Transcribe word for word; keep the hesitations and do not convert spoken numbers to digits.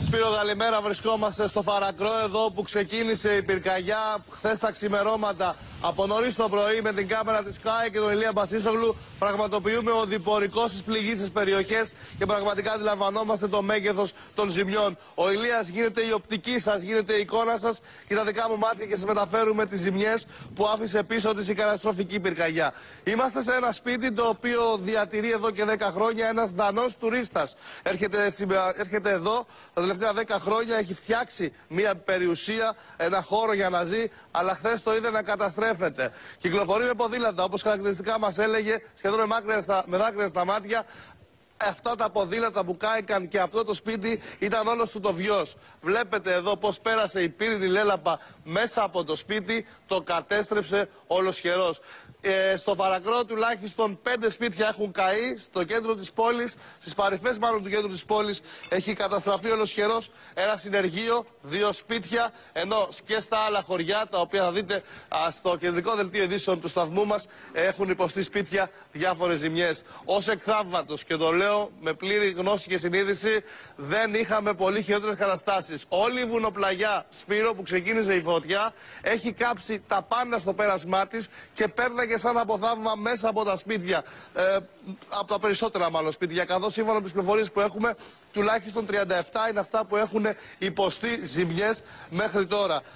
Σπύρο, καλημέρα. Βρισκόμαστε στο Φαρακρό, εδώ που ξεκίνησε η πυρκαγιά χθες τα ξημερώματα. Από νωρίς το πρωί με την κάμερα της ΚΑΕ και τον Ηλία Μπασίσογλου πραγματοποιούμε οδηπορικό στις πληγήσεις περιοχές και πραγματικά αντιλαμβανόμαστε το μέγεθος των ζημιών. Ο Ηλίας γίνεται η οπτική σας, γίνεται η εικόνα σας και τα δικά μου μάτια και σας μεταφέρουμε τις ζημιές που άφησε πίσω της η καταστροφική πυρκαγιά. Είμαστε σε ένα σπίτι το οποίο διατηρεί εδώ και δέκα χρόνια ένας Δανός τουρίστας. Έρχεται, έτσι, έρχεται εδώ τα τελευταία δέκα χρόνια, έχει φτιάξει μια περιουσία, ένα χώρο για να ζει, αλλά χθες το είδε να καταστρέφεται. Κυκλοφορεί με ποδήλατα, όπως χαρακτηριστικά μας έλεγε, σχεδόν με, μάκρυα στα, με δάκρυα στα μάτια. Αυτά τα ποδήλατα που κάηκαν και αυτό το σπίτι ήταν όλος του το βιός. Βλέπετε εδώ πως πέρασε η πύρινη λέλαπα μέσα από το σπίτι, το κατέστρεψε ολοσχερός. Ε, στο Φαρακρό τουλάχιστον πέντε σπίτια έχουν καεί, στο κέντρο της πόλης, στις παρυφές μάλλον του κέντρου της πόλης έχει καταστραφεί ολοσχερός ένα συνεργείο, δύο σπίτια, ενώ και στα άλλα χωριά, τα οποία θα δείτε α, στο κεντρικό δελτίο ειδήσεων του σταθμού μας, έχουν υποστεί σπίτια διάφορες ζημιές. Ως εκ θαύματος, και το λέω με πλήρη γνώση και συνείδηση, δεν είχαμε πολύ χειρότερες καταστάσεις. Όλη η βουνοπλαγιά, Σπύρο, που ξεκίνησε η φωτιά, έχει κάψει τα πάντα στο πέρασμά της και πέρναγε σαν από θαύμα μέσα από τα σπίτια, ε, από τα περισσότερα μάλλον σπίτια, καθώς σύμφωνα με τις πληροφορίες που έχουμε, τουλάχιστον τριάντα επτά είναι αυτά που έχουν υποστεί ζημιές μέχρι τώρα.